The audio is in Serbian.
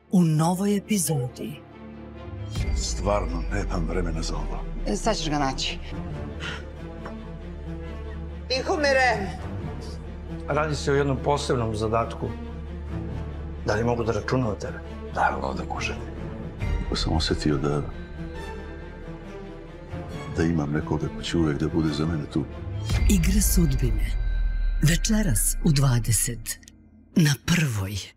u novoj epizodi. Stvarno nemam vremena za ovo. Sad ćeš ga naći. Tihomire! Radi se o jednom posebnom zadatku. Da li mogu da računam na tebe? Naravno da može. Pa sam osjetio da imam nekoga ko će uvek da bude za mene tu. Igra sudbine. Večeras u 20 na Prvoj.